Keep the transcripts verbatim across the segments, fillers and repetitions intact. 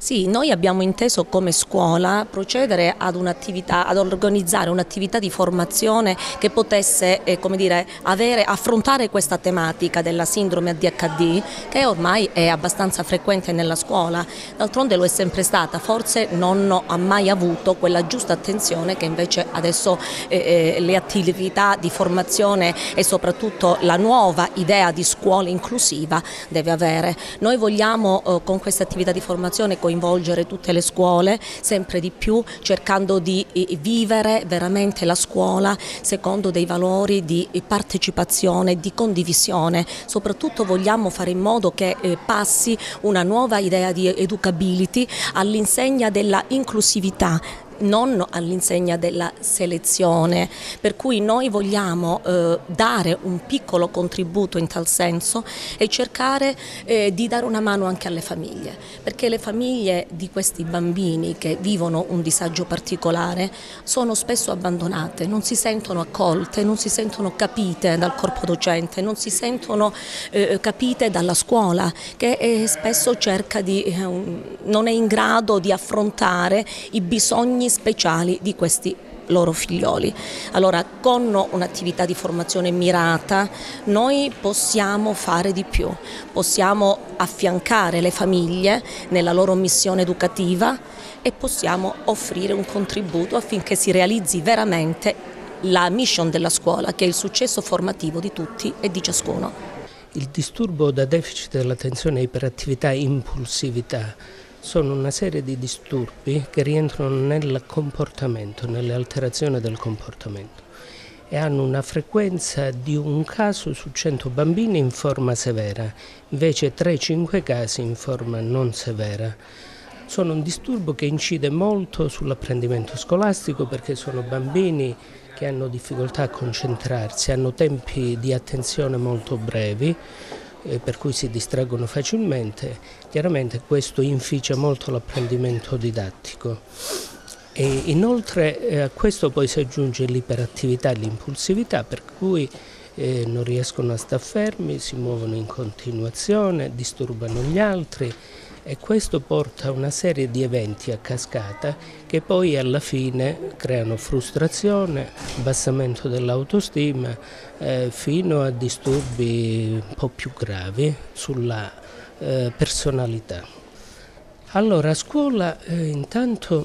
Sì, noi abbiamo inteso come scuola procedere ad un'attività, ad organizzare un'attività di formazione che potesse, eh, come dire, avere, affrontare questa tematica della sindrome A D H D, che ormai è abbastanza frequente nella scuola. D'altronde lo è sempre stata, forse non ha mai avuto quella giusta attenzione che invece adesso eh, le attività di formazione e soprattutto la nuova idea di scuola inclusiva deve avere. Noi vogliamo eh, con questa attività di formazione coinvolgere tutte le scuole sempre di più, cercando di vivere veramente la scuola secondo dei valori di partecipazione, di condivisione. Soprattutto vogliamo fare in modo che passi una nuova idea di educability all'insegna della inclusività, non all'insegna della selezione, per cui noi vogliamo eh, dare un piccolo contributo in tal senso e cercare eh, di dare una mano anche alle famiglie, perché le famiglie di questi bambini che vivono un disagio particolare sono spesso abbandonate, non si sentono accolte, non si sentono capite dal corpo docente, non si sentono eh, capite dalla scuola che eh, spesso cerca di, eh, non è in grado di affrontare i bisogni speciali di questi loro figlioli. Allora, con un'attività di formazione mirata noi possiamo fare di più, possiamo affiancare le famiglie nella loro missione educativa e possiamo offrire un contributo affinché si realizzi veramente la mission della scuola, che è il successo formativo di tutti e di ciascuno. Il disturbo da deficit dell'attenzione, iperattività e impulsività sono una serie di disturbi che rientrano nel comportamento, nelle alterazioni del comportamento e hanno una frequenza di un caso su cento bambini in forma severa, invece tre cinque casi in forma non severa. Sono un disturbo che incide molto sull'apprendimento scolastico perché sono bambini che hanno difficoltà a concentrarsi, hanno tempi di attenzione molto brevi, per cui si distraggono facilmente. Chiaramente questo inficia molto l'apprendimento didattico. E inoltre a questo poi si aggiunge l'iperattività e l'impulsività, per cui eh, non riescono a star fermi, si muovono in continuazione, disturbano gli altri e questo porta a una serie di eventi a cascata che poi alla fine creano frustrazione, abbassamento dell'autostima eh, fino a disturbi un po' più gravi sulla eh, personalità. Allora a scuola eh, intanto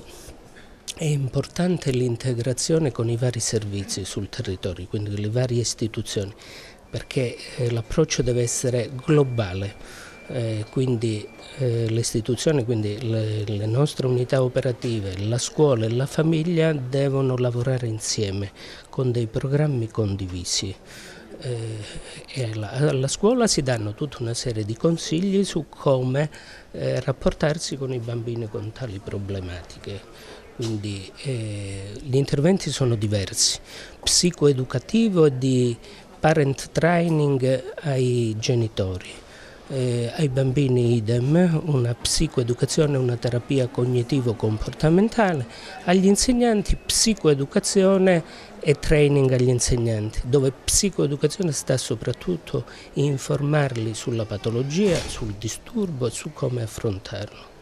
è importante l'integrazione con i vari servizi sul territorio, quindi le varie istituzioni, perché eh, l'approccio deve essere globale. Eh, quindi eh, le istituzioni, quindi le, le nostre unità operative, la scuola e la famiglia devono lavorare insieme con dei programmi condivisi. Eh, e alla, alla scuola si danno tutta una serie di consigli su come eh, rapportarsi con i bambini con tali problematiche. Quindi eh, gli interventi sono diversi, psicoeducativo e di parent training ai genitori. Eh, ai bambini idem, una psicoeducazione, una terapia cognitivo-comportamentale, agli insegnanti psicoeducazione e training agli insegnanti, dove psicoeducazione sta soprattutto informarli sulla patologia, sul disturbo e su come affrontarlo.